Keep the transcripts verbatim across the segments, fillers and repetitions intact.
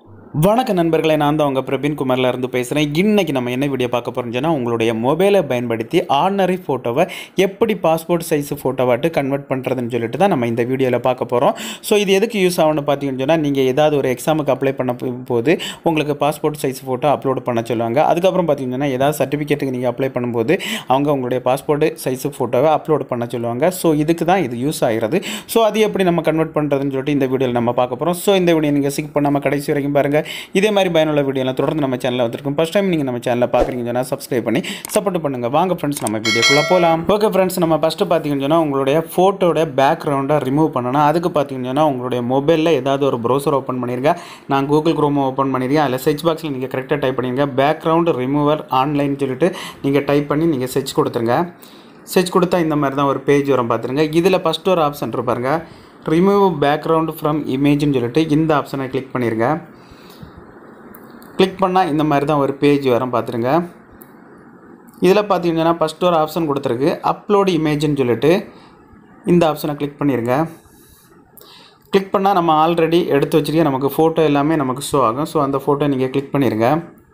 வணக்க நண்பர்களே, நான் தான் உங்கள் பிரபீன் குமாரில் இருந்து பேசுகிறேன். இன்றைக்கி நம்ம என்ன வீடியோ பார்க்க போகிறோம்னு சொன்னால், உங்களுடைய மொபைலை பயன்படுத்தி ஆர்டினரி ஃபோட்டோவை எப்படி பாஸ்போர்ட் சைஸ் ஃபோட்டோவாட்டு கன்வெர்ட் பண்ணுறதுன்னு சொல்லிட்டு தான் நம்ம இந்த வீடியோவில் பார்க்க போகிறோம். ஸோ இது எதுக்கு யூஸ் ஆகும்னு பார்த்தீங்கன்னு சொன்னால், நீங்கள் ஏதாவது ஒரு எக்ஸாமுக்கு அப்ளை பண்ண போது உங்களுக்கு பாஸ்போர்ட் சைஸ் ஃபோட்டோ அப்லோட் பண்ண சொல்லுவாங்க. அதுக்கப்புறம் பார்த்தீங்கன்னா ஏதாவது சர்டிஃபிகேட்டுக்கு நீங்கள் அப்ளை பண்ணும்போது அவங்க உங்களுடைய பாஸ்போர்ட் சைஸ் ஃபோட்டோவை அப்லோட் பண்ண சொல்லுவாங்க. ஸோ இதுக்கு தான் இது யூஸ் ஆகிறது. ஸோ அது எப்படி நம்ம கன்வெர்ட் பண்ணுறதுன்னு சொல்லிட்டு இந்த வீடியோவில் நம்ம பார்க்க போகிறோம். ஸோ இந்த வீடியோ நீங்கள் ஸ்கிப் பண்ணாமல் கடைசி வரைக்கும் பாருங்கள். இதே மாதிரி பயனுள்ள வீடியோலாம் தொடர்ந்து நம்ம சேனலில் வந்திருக்கும். ஃபர்ஸ்ட் டைம் நீங்கள் நம்ம சேனலில் பார்க்குறீங்கன்னு சொன்னால் சப்ஸ்கிரைப் பண்ணி சப்போர்ட் பண்ணுங்கள். வாங்க ஃப்ரெண்ட்ஸ், நம்ம வீடியோக்குள்ளே போகலாம். ஓகே ஃப்ரெண்ட்ஸ், நம்ம ஃபஸ்ட்டு பார்த்தீங்கன்னு சொன்னால் உங்களுடைய ஃபோட்டோட பேக்ரவுண்டை ரிமூவ் பண்ணணும். அதுக்கு பார்த்தீங்கன்னு சொன்னால் உங்களுடைய மொபைலில் ஏதாவது ஒரு ப்ரௌசர் ஓப்பன் பண்ணிருங்க. நான் கூகுள் குரோம் ஓப்பன் பண்ணியிருக்கேன். அதில் சர்ச் பாக்ஸில் நீங்கள் கரெக்டாக டைப் பண்ணிருங்க. பேக்ரவுண்ட் ரிமூவர் ஆன்லைன் சொல்லிட்டு நீங்கள் டைப் பண்ணி நீங்கள் சர்ச் கொடுத்துருங்க. சர்ச் கொடுத்தா இந்த மாதிரி தான் ஒரு பேஜ் வரும் பார்த்துருங்க. இதில் ஃபஸ்ட்டு ஒரு ஆப்ஷன் இருப்பாருங்க, ரிமூவ் பேக்ரவுண்ட் ஃப்ரம் இமேஜ்னு சொல்லிட்டு இந்த ஆப்ஷனை கிளிக் பண்ணிடுங்க. கிளிக் பண்ணால் இந்த மாதிரி தான் ஒரு பேஜ் வரும் பார்த்துருங்க. இதில் பார்த்தீங்கன்னா ஃபஸ்ட்டு ஒரு ஆப்ஷன் கொடுத்துருக்கு, அப்லோடு இமேஜ்னு சொல்லிட்டு இந்த ஆப்ஷனை கிளிக் பண்ணிடுங்க. கிளிக் பண்ணால் நம்ம ஆல்ரெடி எடுத்து வச்சுருக்க நமக்கு ஃபோட்டோ எல்லாமே நமக்கு ஷோ ஆகும். ஸோ அந்த ஃபோட்டோ நீங்கள் கிளிக் பண்ணிடுங்க.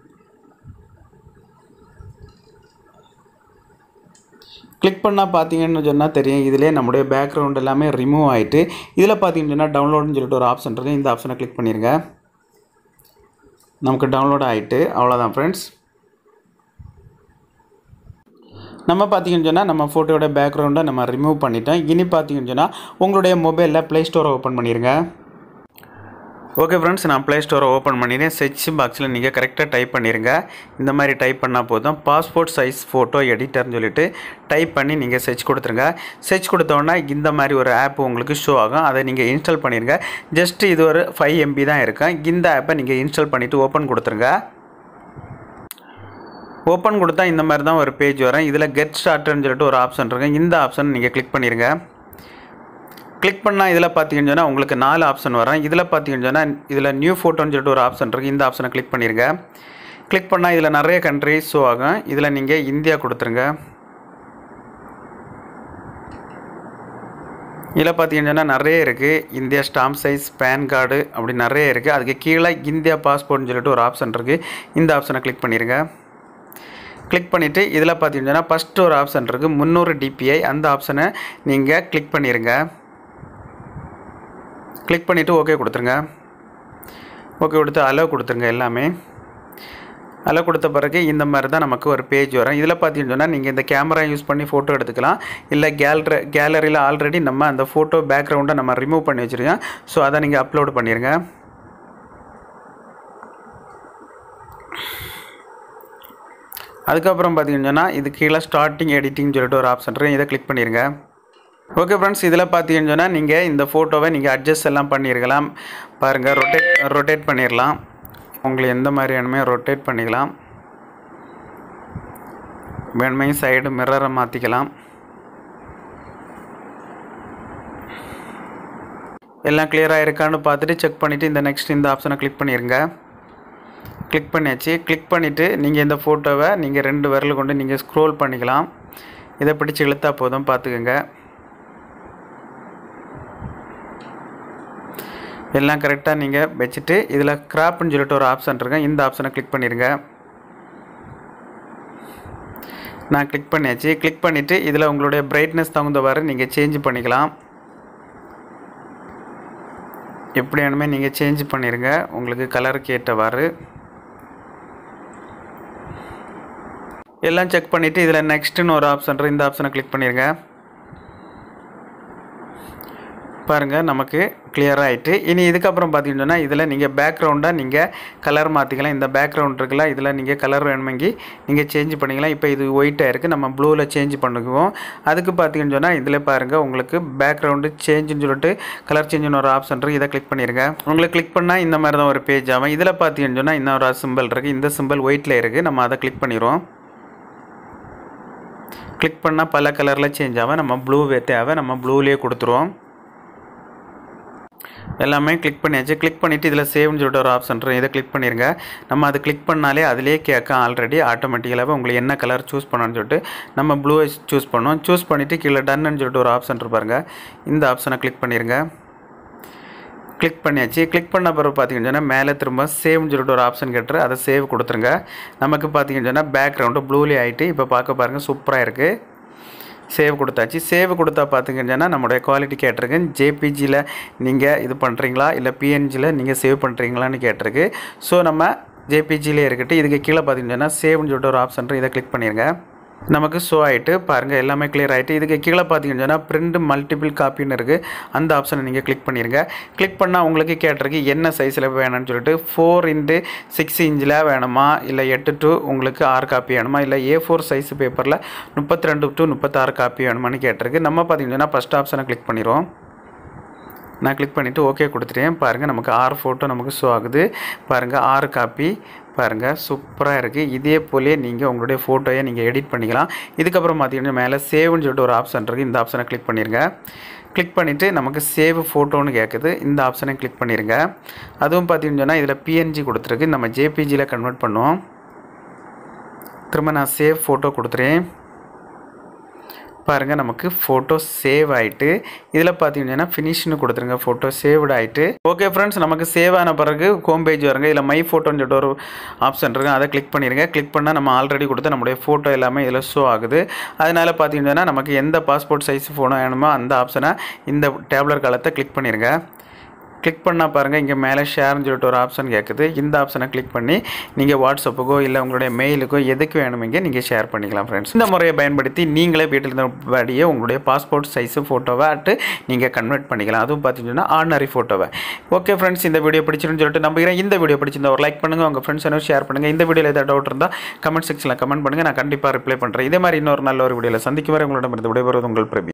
கிளிக் பண்ணால் பார்த்தீங்கன்னு சொன்னால் தெரியும், இதிலே நம்முடைய பேக்ரவுண்ட் எல்லாமே ரிமூவ் ஆகிட்டு இதில் பார்த்தீங்கன்னு சொன்னால் டவுன்லோடுன்னு சொல்லிட்டு ஒரு ஆப்ஷன் இருக்குது. இந்த ஆப்ஷனை கிளிக் பண்ணிடுங்க. நமக்கு டவுன்லோட் ஆகிட்டு அவ்வளோதான் ஃப்ரெண்ட்ஸ். நம்ம பார்த்தீங்கன்னு சொன்னால் நம்ம ஃபோட்டோட பேக்ரவுண்டை நம்ம ரிமூவ் பண்ணிட்டோம். இனி பார்த்தீங்கன்னு சொன்னால் உங்களுடைய மொபைலில் ப்ளே ஸ்டோரை ஓப்பன் பண்ணிடுங்க. ஓகே ஃப்ரெண்ட்ஸ், நான் ப்ளே ஸ்டோரை ஓப்பன் பண்ணிடுறேன். சர்ச் பாக்ஸில் நீங்கள் கரெக்டாக டைப் பண்ணிடுங்க. இந்த மாதிரி டைப் பண்ணால் போதும், பாஸ்போர்ட் சைஸ் ஃபோட்டோ எடிட்டர்னு சொல்லிட்டு டைப் பண்ணி நீங்கள் சர்ச் கொடுத்துருங்க. சர்ச் கொடுத்தோன்னா இந்த மாதிரி ஒரு ஆப் உங்களுக்கு ஷோ ஆகும். அதை நீங்கள் இன்ஸ்டால் பண்ணிடுங்க. ஜஸ்ட்டு இது ஒரு ஃபைவ் எம்பி தான் இருக்கும். இந்த ஆப்பை நீங்கள் இன்ஸ்டால் பண்ணிவிட்டு ஓப்பன் கொடுத்துருங்க. ஓப்பன் கொடுத்தா இந்த மாதிரி தான் ஒரு பேஜ் வரும். இதில் கெட் ஸ்டார்டர்னு சொல்லிட்டு ஒரு ஆப்ஷன் இருக்குது. இந்த ஆப்ஷன் நீங்கள் கிளிக் பண்ணிடுங்க. கிளிக் பண்ணால் இதில் பார்த்தீங்கன்னு சொன்னால் உங்களுக்கு நாலு ஆப்ஷன் வரும். இதில் பார்த்தீங்கன்னு சொன்னால் இதில் நியூ ஃபோட்டோன்னு சொல்லிட்டு ஒரு ஆப்ஷன் இருக்குது. இந்த ஆப்ஷனை கிளிக் பண்ணிடுங்க. கிளிக் பண்ணால் இதில் நிறைய கண்ட்ரிஸ் ஷோ ஆகும். இதில் நீங்கள் இந்தியா கொடுத்துருங்க. இதில் பார்த்தீங்கன்னு சொன்னால் நிறைய இருக்குது. India stamp size, pan card அப்படி நிறைய இருக்குது. அதுக்கு கீழே இந்தியா பாஸ்போர்ட்னு சொல்லிட்டு ஒரு ஆப்ஷன் இருக்குது. இந்த ஆப்ஷனை கிளிக் பண்ணிடுங்க. கிளிக் பண்ணிவிட்டு இதில் பார்த்தீங்கன்னு சொன்னால் ஃபஸ்ட்டு ஒரு ஆப்ஷன் இருக்குது, முந்நூறு டிபிஐ. அந்த ஆப்ஷனை நீங்கள் கிளிக் பண்ணிடுங்க. கிளிக் பண்ணிவிட்டு ஓகே கொடுத்துருங்க. ஓகே கொடுத்து அலோவ் கொடுத்துருங்க. எல்லாமே அலோவ் கொடுத்த பிறகு இந்த மாதிரி தான் நமக்கு ஒரு பேஜ் வரும். இதில் பார்த்தீங்கன்னு சொன்னால் நீங்கள் இந்த கேமரா யூஸ் பண்ணி ஃபோட்டோ எடுத்துக்கலாம். இல்லை கேலரி கேலரியில் ஆல்ரெடி நம்ம அந்த ஃபோட்டோ பேக்ரவுண்டை நம்ம ரிமூவ் பண்ணி வச்சுருக்கோம். ஸோ அதை நீங்கள் அப்லோட் பண்ணிடுங்க. அதுக்கப்புறம் பார்த்தீங்கன்னு சொன்னால் இது கீழே ஸ்டார்டிங் எடிட்டிங் சொல்லிட்டு ஒரு ஆப்ஷன் இருக்குது. இதை கிளிக் பண்ணிடுங்க. ஓகே ஃப்ரெண்ட்ஸ், இதில் பார்த்தீங்கன்னு சொன்னால் நீங்கள் இந்த ஃபோட்டோவை நீங்கள் அட்ஜஸ்ட் எல்லாம் பண்ணியிருக்கலாம். பாருங்கள், ரொட்டேட் ரொட்டேட் பண்ணிடலாம். உங்களுக்கு எந்த மாதிரி வேணுமே ரொட்டேட் பண்ணிக்கலாம். வேணுமே சைடு மிரரை மாற்றிக்கலாம். எல்லாம் கிளியராக இருக்கான்னு பார்த்துட்டு செக் பண்ணிவிட்டு இந்த நெக்ஸ்ட் இந்த ஆப்ஷனை கிளிக் பண்ணிடுங்க. கிளிக் பண்ணியாச்சு. கிளிக் பண்ணிவிட்டு நீங்கள் இந்த ஃபோட்டோவை நீங்கள் ரெண்டு விரல் கொண்டு நீங்கள் ஸ்க்ரோல் பண்ணிக்கலாம். இதை பிடிச்சி இழுத்தா போதும், பார்த்துக்கோங்க. எல்லாம் கரெக்டாக நீங்கள் வச்சுட்டு இதில் கிராப்னு சொல்லிட்டு ஒரு ஆப்ஷன் இருக்குது. இந்த ஆப்ஷனை கிளிக் பண்ணிடுங்க. நான் கிளிக் பண்ணியாச்சு. கிளிக் பண்ணிவிட்டு இதில் உங்களுடைய பிரைட்னஸ் தகுந்தவாறு நீங்கள் சேஞ்ச் பண்ணிக்கலாம். எப்படி வேணுமே நீங்கள் சேஞ்ச் பண்ணிடுங்க, உங்களுக்கு கலருக்கு ஏற்றவாறு. எல்லாம் செக் பண்ணிவிட்டு இதில் நெக்ஸ்ட்டுன்னு ஒரு ஆப்ஷன் இருக்குது. இந்த ஆப்ஷனை கிளிக் பண்ணிடுங்க. பாருங்கள், நமக்கு கிளியராக ஆகிட்டு. இனி இதுக்கப்புறம் பார்த்தீங்கன்னா இதில் நீங்கள் பேக்ரவுண்டாக நீங்கள் கலர் மாற்றிக்கலாம். இந்த பேக்ரவுண்ட் இருக்குல்ல, இதில் நீங்கள் கலர் வேணுமெங்கி நீங்கள் சேஞ்ச் பண்ணிக்கலாம். இப்போ இது ஒயிட்டாக இருக்குது, நம்ம ப்ளூவில் சேஞ்ச் பண்ணிக்குவோம். அதுக்கு பார்த்தீங்கன்னு சொன்னால் இதில் பாருங்கள், உங்களுக்கு பேக்ரவுண்டு சேஞ்சுன்னு சொல்லிட்டு கலர் சேஞ்சுன்னு ஒரு ஆப்ஷன் இருக்குது. இதை கிளிக் பண்ணிடுங்க. உங்களுக்கு கிளிக் பண்ணால் இந்த மாதிரி தான் ஒரு பேஜ் ஆகும். இதில் பார்த்தீங்கன்னு சொன்னால் இன்னொரு சிம்பிள் இருக்குது. இந்த சிம்பிள் ஒயிட்டில் இருக்குது. நம்ம அதை கிளிக் பண்ணிடுவோம். கிளிக் பண்ணால் பல கலரில் சேஞ்ச் ஆகும். நம்ம ப்ளூ தேவை, நம்ம ப்ளூலேயே கொடுத்துருவோம். எல்லாமே கிளிக் பண்ணியாச்சு. கிளிக் பண்ணிவிட்டு இதில் சேவ்னு சொல்லிட்டு ஒரு ஆப்ஷன் இருக்குது. இதை கிளிக் பண்ணிடுங்க. நம்ம அதை கிளிக் பண்ணாலே அதிலே கேட்க ஆல்ரெடி ஆட்டோமேட்டிக்கலாகவே உங்களுக்கு என்ன கலர் சூஸ் பண்ணணும்னு சொல்லிட்டு நம்ம ப்ளூவை சூஸ் பண்ணோம். சூஸ் பண்ணிவிட்டு கீழே டன்னு சொல்லிட்டு ஒரு ஆப்ஷன் இருப்பாருங்க. இந்த ஆப்ஷனை கிளிக் பண்ணிடுங்க. கிளிக் பண்ணியாச்சு. கிளிக் பண்ண பிறகு பார்த்தீங்கன்னு சொன்னால் மேலே திரும்ப சேவ்னு சொல்லிட்டு ஒரு ஆப்ஷன் கேட்டுரு, அதை சேவ் கொடுத்துருங்க. நமக்கு பார்த்தீங்கன்னு சொன்னால் பேக்ரவுண்டு ப்ளூலி ஆகிட்டு இப்போ பார்க்க பாருங்கள் சூப்பராக இருக்குது. சேவ் கொடுத்தாச்சு. சேவ் கொடுத்தா பார்த்திங்கன்னு சொன்னால் நம்மளுடைய குவாலிட்டி கேட்டிருக்கு. ஜேபிஜியில் நீங்கள் இது பண்ணுறீங்களா இல்லை பிஎன்ஜியில் நீங்கள் சேவ் பண்ணுறீங்களான்னு கேட்டிருக்கு. ஸோ நம்ம ஜேபிஜிலே இருக்கட்டும். இதுக்கு கீழே பார்த்தீங்கன்னா சேவ்னு சொல்லிட்டு ஒரு ஆப்ஷன் இதை கிளிக் பண்ணிடுங்க. நமக்கு ஷோ ஆகிட்டு பாருங்கள் எல்லாமே கிளியர் ஆகிட்டு. இதுக்கு கீழே பார்த்தீங்கன்னு சொன்னால் பிரிண்ட் மல்டிபிள் காப்பின்னு இருக்குது. அந்த ஆப்ஷனை நீங்கள் கிளிக் பண்ணிடுங்க. கிளிக் பண்ணால் உங்களுக்கு கேட்டிருக்கு என்ன சைஸில் வேணும்னு சொல்லிட்டு ஃபோர் இன்ட்டு சிக்ஸ் இன்ச்சில் வேணுமா இல்லை எட்டு டு உங்களுக்கு ஆறு காப்பி வேணுமா இல்லை ஏ ஃபோர் சைஸ் பேப்பரில் முப்பத்தி ரெண்டு டு முப்பத்தாறு காப்பி வேணுமான்னு கேட்டிருக்கு. நம்ம பார்த்தீங்கன்னா ஃபஸ்ட் ஆப்ஷனை கிளிக் பண்ணிடுவோம். நான் கிளிக் பண்ணிவிட்டு ஓகே கொடுத்துட்டேன். பாருங்கள் நமக்கு ஆறு ஃபோட்டோ நமக்கு ஷோ ஆகுது. பாருங்கள் ஆறு காப்பி பாருங்கள் சூப்பராக இருக்குது. இதே போலே நீங்கள் உங்களுடைய ஃபோட்டோயை நீங்கள் எடிட் பண்ணிக்கலாம். இதுக்கப்புறம் பார்த்தீங்கன்னா மேலே சேவ்னு சொல்லிட்டு ஒரு ஆப்ஷன் இருக்குது. இந்த ஆப்ஷனை கிளிக் பண்ணிடுங்க. கிளிக் பண்ணிவிட்டு நமக்கு சேவ் ஃபோட்டோன்னு கேட்குது. இந்த ஆப்ஷனை கிளிக் பண்ணிடுங்க. அதுவும் பார்த்தீங்கன்னு சொன்னால் இதில் பிஎன்ஜி கொடுத்துருக்கு. நம்ம ஜேபிஜியில் கன்வெர்ட் பண்ணுவோம். திரும்ப நான் சேவ் ஃபோட்டோ கொடுத்துறேன். பாருங்கள் நமக்கு ஃபோட்டோ சேவ் ஆகிட்டு இதில் பார்த்தீங்கன்னா ஃபினிஷ்னு கொடுத்துருங்க. ஃபோட்டோ சேவ்டு ஆகிட்டு ஓகே ஃப்ரெண்ட்ஸ், நமக்கு சேவ் ஆன பிறகு ஹோம் பேஜ் வருங்க. இதில் மை ஃபோட்டோன்னு சொல்லிட்டு ஒரு ஆப்ஷன் இருக்குது. அதை கிளிக் பண்ணிடுங்க. கிளிக் பண்ணால் நம்ம ஆல்ரெடி கொடுத்து நம்மளுடைய ஃபோட்டோ எல்லாமே இதில் ஷோ ஆகுது. அதனால் பார்த்தீங்கன்னா நமக்கு எந்த பாஸ்போர்ட் சைஸ் ஃபோனோ வேணுமோ அந்த ஆப்ஷனை இந்த டேப்லர் காலத்தை கிளிக் பண்ணிடுங்க. கிளிக் பண்ணால் பாருங்கள் இங்கே மேலே ஷேர்னு சொல்லிட்டு ஒரு ஆப்ஷன் கேட்குது. இந்த ஆப்ஷனை கிளிக் பண்ணி நீங்கள் வாட்ஸ்அப்புக்கோ இல்லை உங்களுடைய மெயிலுக்கோ எதுக்கு வேணுமெங்க நீங்கள் ஷேர் பண்ணிக்கலாம் ஃப்ரெண்ட்ஸ். இந்த முறையை பயன்படுத்தி நீங்களே வீட்டில் இருந்தபடியே உங்களுடைய பாஸ்போர்ட் சைஸு ஃபோட்டோவை அட்டு நீங்கள் கன்வெர்ட் பண்ணிக்கலாம். அதுவும் பார்த்தீங்கன்னா ஆர்டினரி ஃபோட்டோவை. ஓகே ஃப்ரெண்ட்ஸ், இந்த வீடியோ பிடிச்சிருன்னு சொல்லிட்டு நம்புகிறேன். இந்த வீடியோ பிடிச்சிருந்தா ஒரு லைக் பண்ணுங்கள், உங்கள் ஃப்ரெண்ட்ஸ் என்ன ஷேர் பண்ணுங்கள். இந்த வீடியோவில் ஏதாவது டவுட் இருந்தால் கமெண்ட் செக்ஷனில் கமெண்ட் பண்ணுங்கள். நான் கண்டிப்பாக ரிப்ளை பண்ணுறேன். இதே மாதிரி இன்னொரு நல்ல ஒரு வீடியோவில் சந்திக்கும் வரை உங்களிடமிருந்து விடைபெறுவது உங்கள் பிரபி.